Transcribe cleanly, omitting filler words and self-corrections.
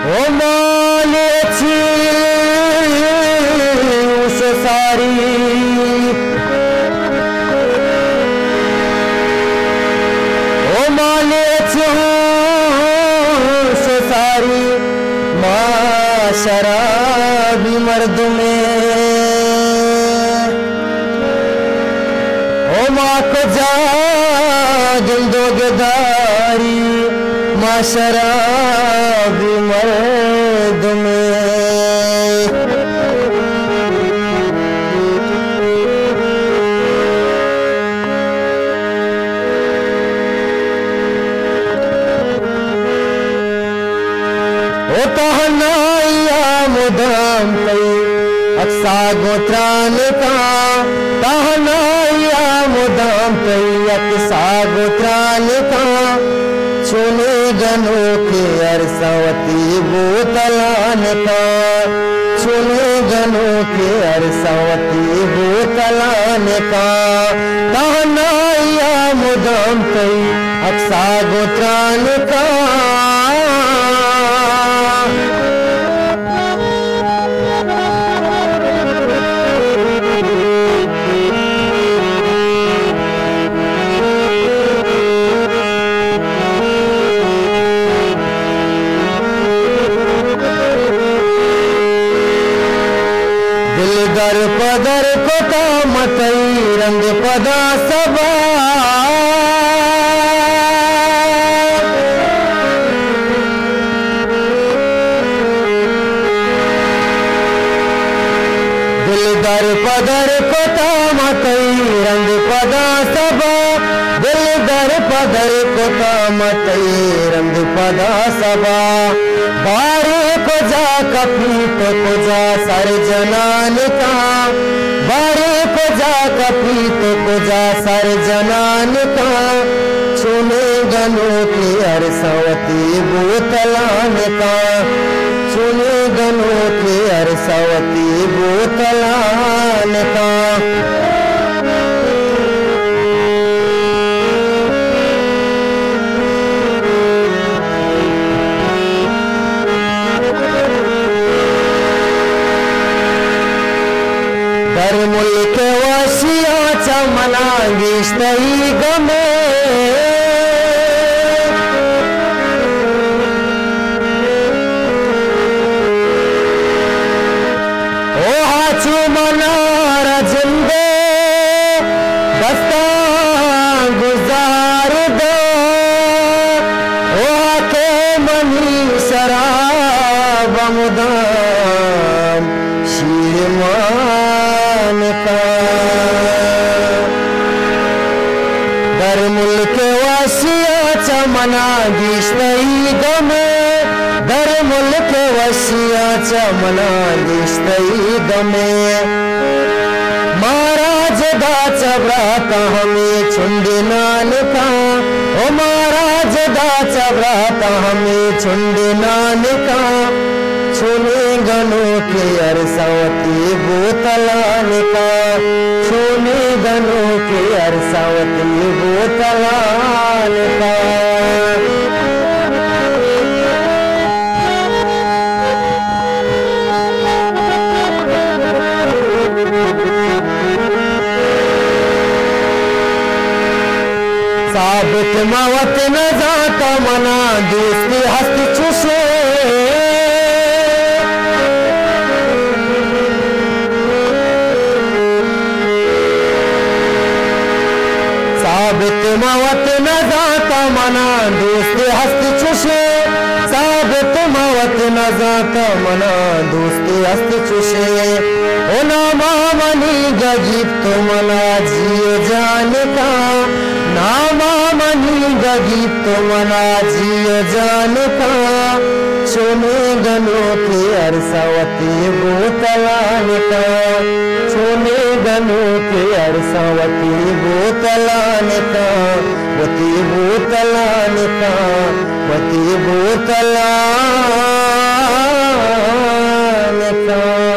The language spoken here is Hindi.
ओ मालेची उस सारी ओ मालेची उस सारी माँ शराबी मर्द में ओ माँ को जा दिल दोगे दारी माँ शराबी मर्द में। ओ तहनाया मुदाम कई अक्सा गोत्रान का तहनाया मुदाम कई अक्सा गोत्रान का चुने गनों के अरसवती बोतलान का चुने गनों के अरसवती बोतलान का तहनाया मुदाम कई अक्सा गोत्रान का दर पदर को कामतई रंग पदा सबा दिल दर पदर को कामतई रंग पदा सबा दिल दर पदर को कामतई रंग पदा सबा बारे को जा कपीत को जा सर जनान का बारे को जा कपीत को जा सर जनान का चुने गनों के अरसवती बोतलान का चुने गनों के अरसवती बोतलान का। दर मुल्क वसिया चमनांगिश तई गमे ओ हाचू मनार जिंदे दस्ता गुजार दो ओ के मनी शराब मुदाम शीर दर मुल्क वसिया चमना गिश्तई गमे दर मुल्क वसिया चमना गिश्तई गमे महाराज दा चबराता हमें छुंडी नान का ओ महाराज दा चबराता हमें छुंडी नान का चुने गनों के अरसवती बोतलान का चुने गनों के अरसवती बोतलान का। साबित मवत न जाता मना दोस्ती हस्त चुसे साबित मवत न जाता मना दोस्ती हस्त चुसे साबित मवत न जाता मना दोस्ती हस्त चुसे ओ नामा मनी गजीब तो मना जियो जान का नामा मनी गजीब तो मना जियो जान का चुने गनों के अरसवती बोतलान का चुने गनों के अरसवती बोतलान का वती बोतलान का वती बोतलान का।